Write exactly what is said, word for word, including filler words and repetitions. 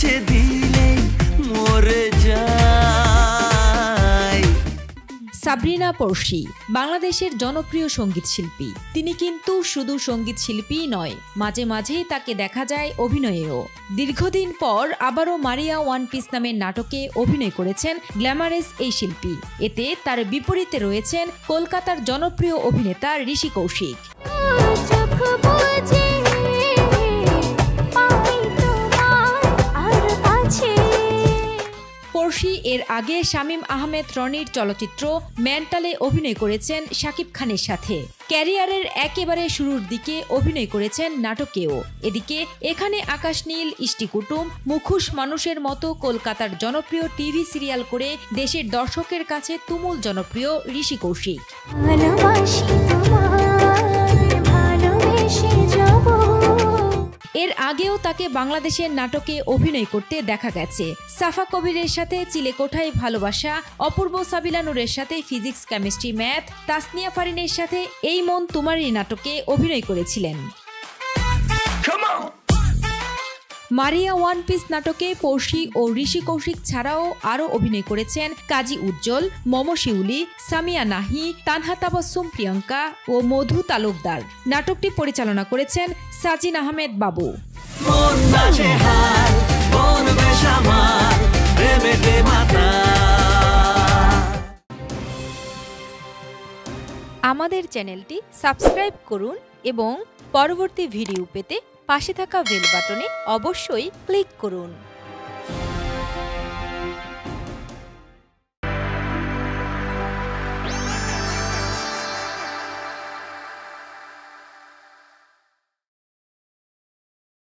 মুছে দিলে মরে যাই। সাবরিনা পড়শি বাংলাদেশের জনপ্রিয় সঙ্গীত শিল্পী। তিনি কিন্তু শুধু সঙ্গীত শিল্পীই নয়, মাঝে মাঝেই তাকে দেখা যায় অভিনয়েও। দীর্ঘদিন পর আবারও মারিয়া ওয়ান পিস নামের নাটকে অভিনয় করেছেন গ্ল্যামারাস এই শিল্পী। এতে তার বিপরীতে রয়েছেন কলকাতার জনপ্রিয় অভিনেতা ঋষি কৌশিক। পড়শি এর আগে শামীম আহমেদ রনির চলচ্চিত্র মেন্টালে অভিনয় করেছেন শাকিব খানের সাথে। ক্যারিয়ারের একেবারে শুরুর দিকে অভিনয় করেছেন নাটকেও। এদিকে এখানে আকাশ নীল, ইষ্টি কুটুম, মুখোশ মানুষের মতো কলকাতার জনপ্রিয় টিভি সিরিয়াল করে দেশের দর্শকের কাছে তুমুল জনপ্রিয় ঋষি কৌশিক। এর আগেও তাকে বাংলাদেশের নাটকে অভিনয় করতে দেখা গেছে। সাফা কবিরের সাথে চিলেকোঠায় ভালোবাসা, অপূর্ব সাবিলা নূরের সাথে ফিজিক্স, কেমিস্ট্রি, ম্যাথ, তাসনিয়া ফারিনের সাথে এই মন তোমারই নাটকে অভিনয় করেছিলেন। মারিয়া ওয়ান পিস নাটকে পড়শি ও ঋষি কৌশিক ছাড়াও আরও অভিনয় করেছেন কাজী উজ্জ্বল, মম শিউলি, সামিয়া নাহি, তানহা তাবাসসুম প্রিয়াঙ্কা ও মধু তালুকদার। নাটকটি পরিচালনা করেছেন সাজিন আহমেদ বাবু। আমাদের চ্যানেলটি সাবস্ক্রাইব করুন এবং পরবর্তী ভিডিও পেতে পাশে থাকা বেল বাটনে অবশ্যই ক্লিক করুন।